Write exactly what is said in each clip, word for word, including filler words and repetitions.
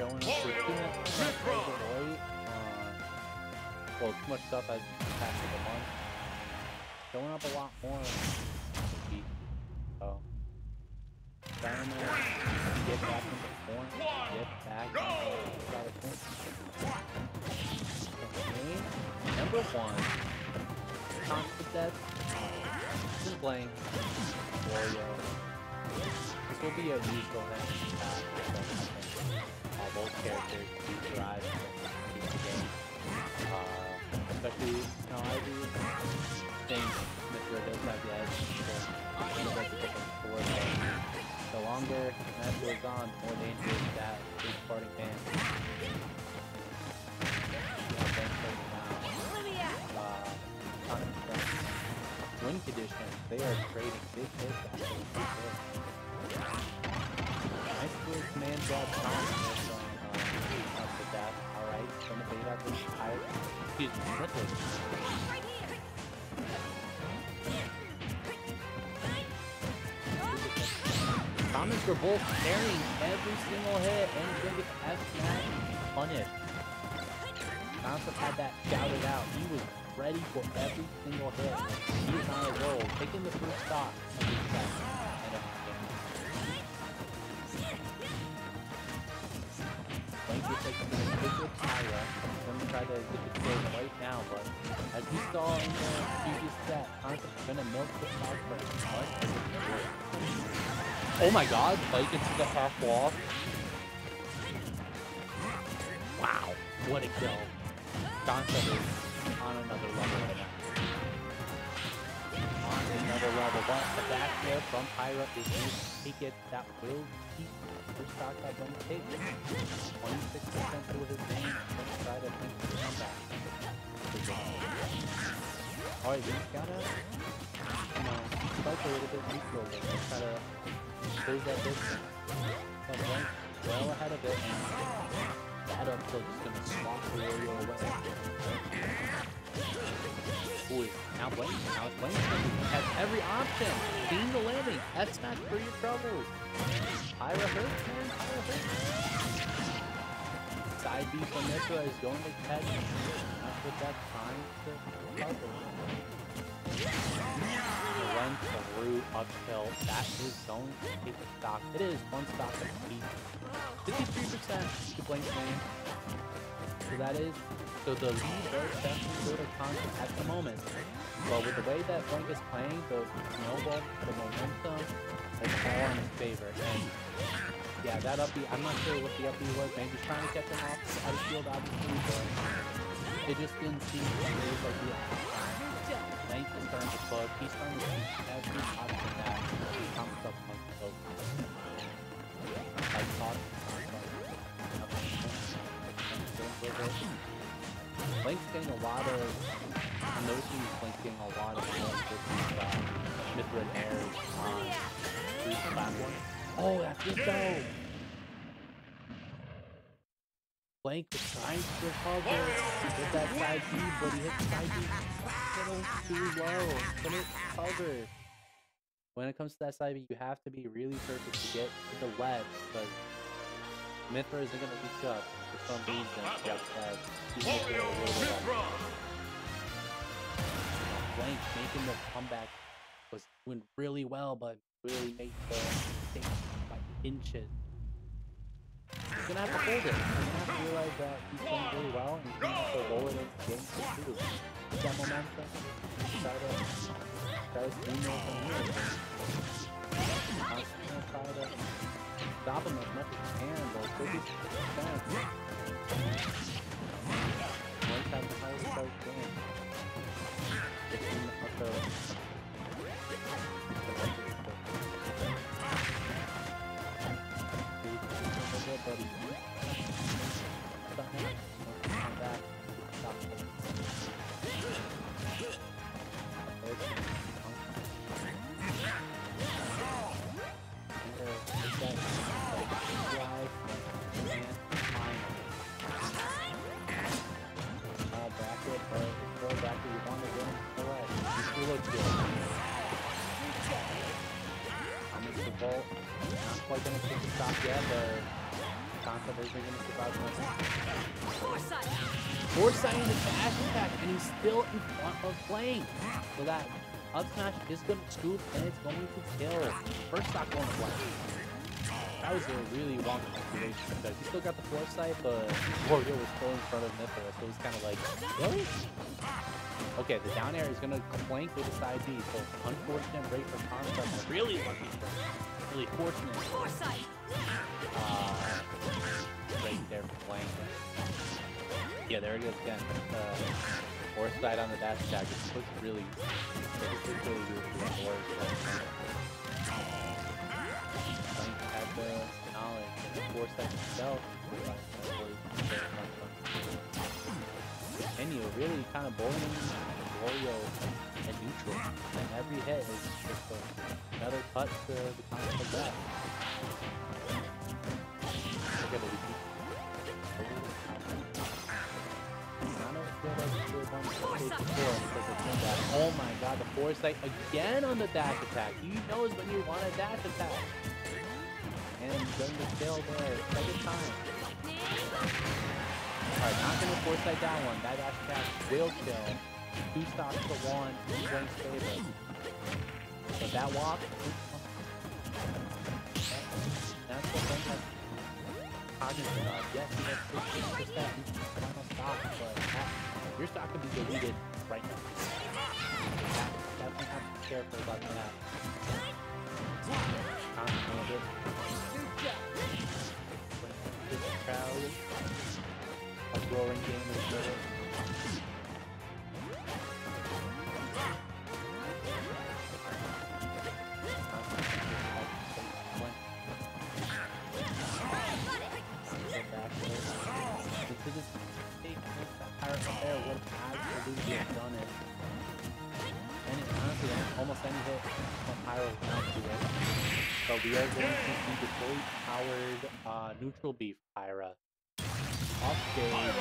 showing up with too much stuff as of late. Uh, well, too much stuff as the past couple months. Showing up a lot more this week. So, trying to get back into form, get back into form. Okay, number one, constant death, just playing Wario. This will be a usual event in the past, uh, both characters do thrive in the game. Uh, especially, you know, I do think Mythra does have the edge, so kind of like a different sword. The longer the match goes on, the more dangerous that is parting fan. Win condition, they are trading big hits actually. Nice little command grab confidence on uh, the death. Alright, gonna bait out this Pyra. Excuse me, Mythra. Comments were both carrying every single hit and he's gonna get the S-Smash punished. Concept had that shouted out. He was ready for every single hit. He was on a roll, taking the first stock of his set. Link is taking the big with Pyra. I'm going to try to get the kill right now, but as we saw in the previous set, Concept is going to milk the stock for as much as it can do. Oh my god, Link into the half wall. Wow, what a kill. Concept is on another level right now. On another level, but the back there from Pyra is used to take it. That will keep the stock that one take. twenty-six percent through his game. Let's try to think the comeback. Alright, he's gotta, you know, spike a little bit neutral. Let's try to close that distance. But right, well ahead of it, and that up tilt is gonna swap the Wario away. Ooh, now Blake, now it's Blake. Has every option. Seeing the landing. S-Smash for your troubles. Pyra hurts, man. Pyra hurts. Side B from Mythra is going to catch. Not with that time to cover. Run through uphill. That is going to take the stock. It is one stock at peak. fifty-three percent to Blank's name. So that is, so the lead does definitely go to Concept at the moment. But with the way that Blank is playing, the snowball, the momentum is all in his favor. And yeah, that up B, I'm not sure what the up B was. Maybe he's trying to get them off out of field, obviously, but it just didn't seem like it was like the Blank is starting to push. He's starting to see every option that comes up on the field. I thought Blank's getting a lot of, I'm noticing Blank's getting a lot of love with these uh, Mythra airs on these platforms. Oh, that's just dope! Blank was trying to recover with that side B, but he hit the side B a little too low. Couldn't cover. When it comes to that side B, you have to be really perfect to get to the left, because Mythra isn't going to reach up for some reason. Just that he's making it a little bit better. Blank making the comeback was doing really well, but really made the mistake by inches. He's going to have to hold it. He's going to have to realize that he's playing really well, and he's going to have to roll it into games to do. Get that momentum. Try to, try to steamroll from here. I'm just going to try to stop him as much as you can, but fifty percent. Blank has the highest start game. fifteen up to buddy. Stop him. Come back. Stop him. Not quite gonna take the stop yet, but concept is they're gonna survive the Foresight. Foresight in the dash attack, and he's still in front of Blank. So that up smash is gonna scoop and it's going to kill. First stock going to Blank. That was a really wonky situation because he still got the Foresight, but Wario was still in front of Mythra, so it was kind of like, really? Okay, the down air is going to Blank with a side B, so unfortunate break for concept. Really lucky for really fortunate. Foresight. Uh, right there for Blank. Yeah, there it is again. Uh, Foresight on the dash attack. It looks really, it looks really good for that Wario. Blank had the knowledge and the Foresight himself. And you really kind of bowling Wario and neutral, and every hit is just a, another cut to the concept of that. Look at it. Oh my god, the Foresight again on the dash attack. He knows when you want a dash attack. And going to kill there, second time. Alright, not gonna Foresight down one. That dash attack will kill. Two stocks to one, two Blank's favor. But that walk, that's what Blank has cognizant of. Yes, he has fifty percent final stock, but that, your stock can be deleted right now. That, definitely have to be careful about that. Concentrated. This crowd. A growing game is good. To this state, that Pyra there would have absolutely done it. And it, honestly, almost any hit from Pyra will not do it. So we are going to see the fully powered uh, neutral beef Pyra. Off stage.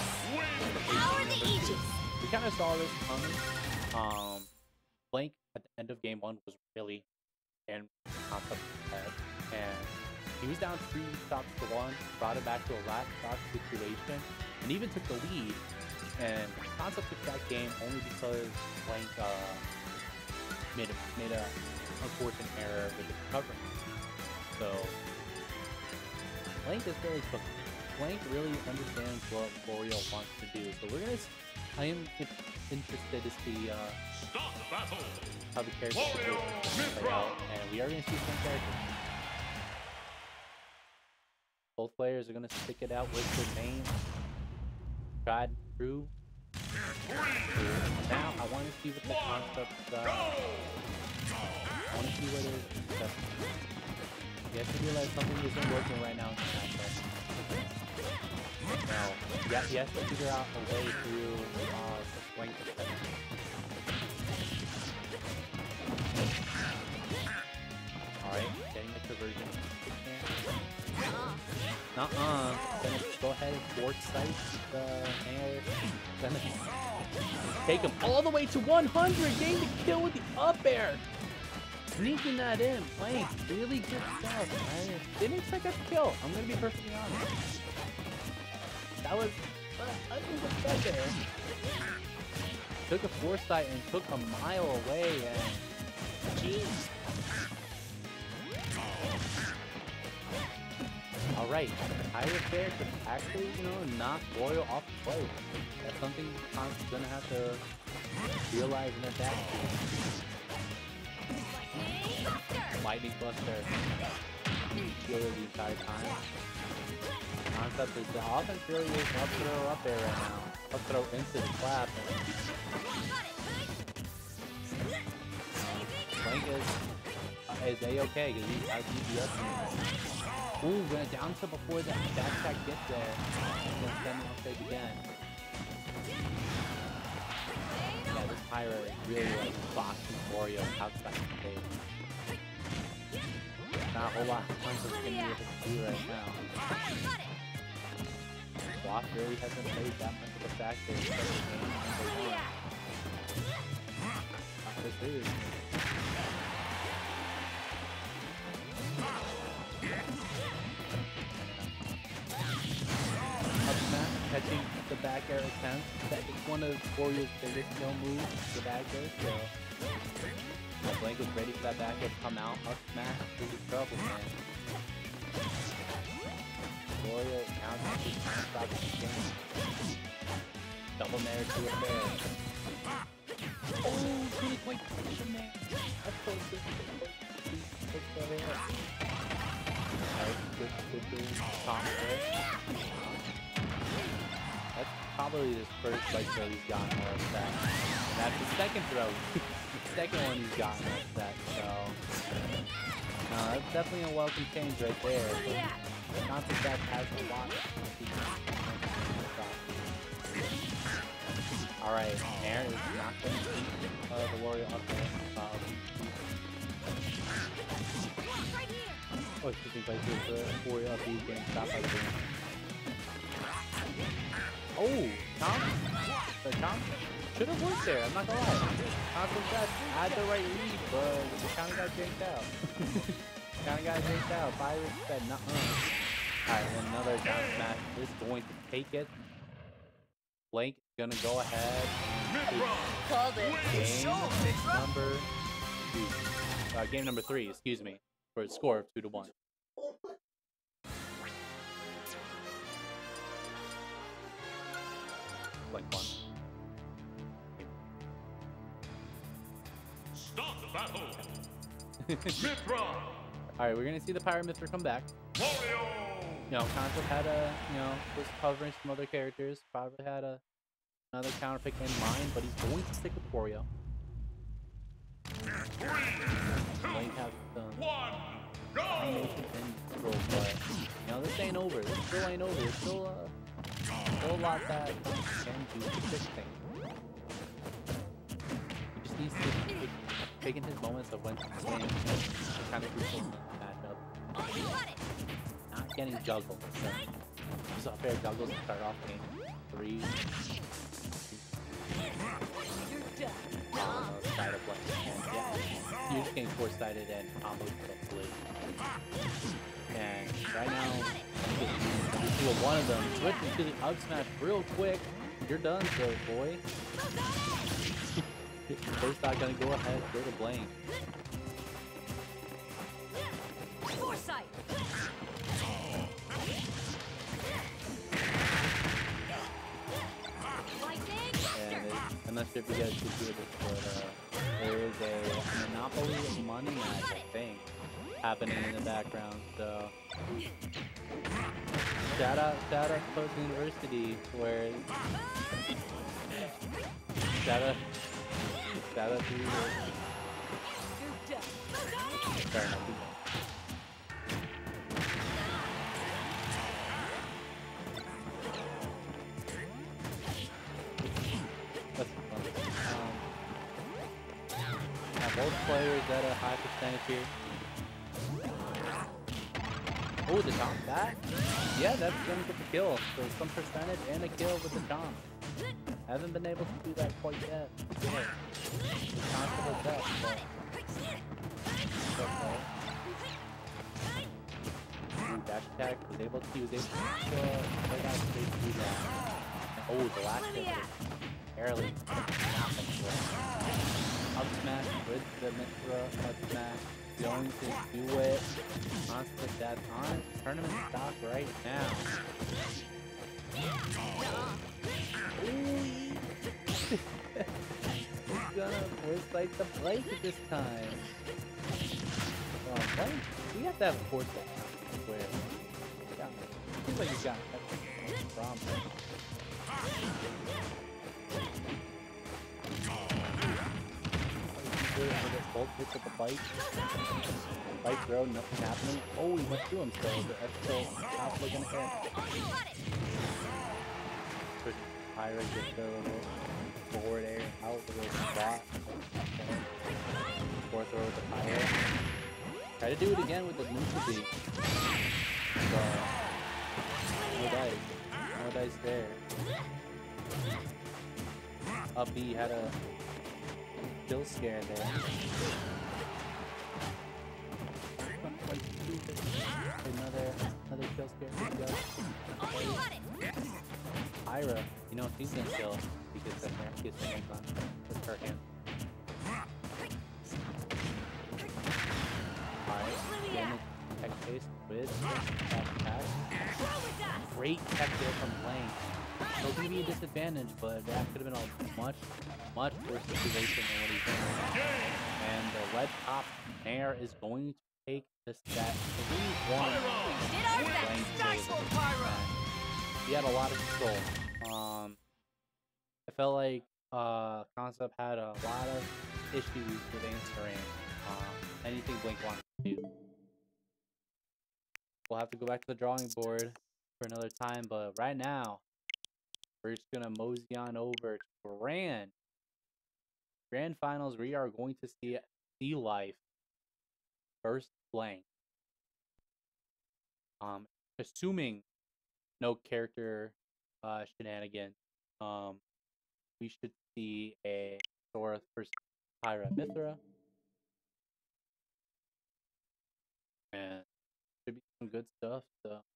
We kind of saw this coming. Um, Blank at the end of game one was really in concept head, and he was down three stocks to one, brought it back to a last stock situation, and even took the lead. And concept took that game only because Blank uh, made a made a unfortunate error with the recovery. So Blank is really cooking. Blank really understands what Wario wants to do. So we're gonna. I am interested to see uh, how the characters play out, and we are gonna see some characters. Both players are gonna stick it out with their main tried and true. Now I want to see what the concept. Uh, I want to see what it is. You have to realize something isn't working right now in the concept. Now, you have, you have to figure out a way through uh, the Blank effect. Alright, getting the conversion. Nuh-uh. Gonna go ahead and Foresight the air. Gonna take him all the way to one hundred. Getting the kill with the up air. Sneaking that in. Blank. Really good stuff. I didn't expect that to kill. I'm gonna be perfectly honest. That was uh, unexpected there. Took a Foresight and took a mile away, and jeez. Alright, Pyra there could actually, you know, knock Wario off the plate. That's something Const's gonna have to realize in attack. Lightning Buster. Kill the entire time. Concept is the offense really is up throw up there right now. Up throw into the clap. Blank is, uh, is A-okay because he's out D B S. Ooh, gonna down to before that dash attack gets there. And then send off stage again. Yeah, this Pyra is really like boxing Wario outside the stage. Not a whole lot of punches gonna be able to do right now. Waff really hasn't played that much of a factor in the game. This is. catching the back air attempt. That is one of Wario's biggest skill moves, the back air. So, uh, Blank was ready for that back air to come out. Up smash through the trouble, man. Wario now trying to stop the game. Double nair to it there. Oh, really quick position there. That's so good. Let's go there. Alright, good, good, good. Tom there. That's probably his first like throw he's gotten all of that. And that's the second throw. The second one he's gotten all of that. So, uh, that's definitely a welcome change right there. But not that that has a lot. Alright, Nair is not going to beat uh, the Wario up there. Uh, oh, excuse me, but the Wario up he's getting stopped by the game. Oh, Tom? The Tom should have worked there, I'm not gonna lie. Tom that had the right lead, but the counter got janked out. Counter got janked out. Pyra said, nuh-uh. Alright, another down smash is going to take it. Blank gonna go ahead. Called it. Game number two. Uh, game number three, excuse me, for a score of two to one. Blank one. Start the battle. Mythra. All right, we're gonna see the Pyra Mythra come back. Wario. You know, Concept had a, you know, was covering some other characters. Probably had a another counter pick in mind, but he's going to stick with Wario. Three, Blank has some one, go. animation and control, but you know, this ain't over. This still ain't over. There's still a still a lot that can do to fix things. He just needs to take taking his moments of when to swing and kind of crucial in the matchup. Not getting juggled. So just up air juggles to start off game three. Uh, side of Blank. And yeah, you're just getting four-sided and combos hopefully. And right now, you see one of them switching to the up smash real quick. You're done, sir, boy. First, not gonna go ahead, go to Blank. Foresight. And it, I'm not sure if you guys can see this, but uh, there is a Monopoly money match, I think, happening in the background. So shout out, shout out to Post University, where shout out, shout out to you. Fair enough. That's fun. Um, now both players at a high percentage here. Oh, the Tom that? Yeah, that's gonna get the kill. So some percentage and a kill with the Tom. Haven't been able to do that quite yet. Yeah. It's possible death, but it's okay. Ooh, dash attack was able to use it. So they got to do that. Oh, the last hit was barely nothing. Up smash with the Mythra up smash. Going to do it. Constant death on tournament stock right now. Ooh. He's gonna force like the Blake at this time. Oh, Blake, we have to have a force that now. Where? Yeah, seems like he's got that problem. Both hits at the bike. Bike throw, nothing happening. Oh, he went through him still, but that's still possibly gonna hit. Push Pyra gets the little forward air out with a little spot. Fourth throw with the Pyra. Try to do it again with the Mythra beat. So, no dice. No dice there. Up B had a kill scare there. Another, another kill scare. Pyra Pyra, you know, she's gonna kill because that hand gets the rank on with her hand. Alright, damage tech chase with that attack. Great tech there from Blank. Still gonna be a disadvantage, but that could have been a much, much worse situation than what he's doing. And the red top Nair is going to take this that three one. He had a lot of control. Um, I felt like uh, Concept had a lot of issues with answering um, anything Blink wanted to do. We'll have to go back to the drawing board for another time, but right now, we're just gonna mosey on over to Grand. Grand Finals, we are going to see Sea Life versus Blank. Um, assuming no character uh, shenanigans, um, we should see a De fourth versus Pyra Mythra. And should be some good stuff. So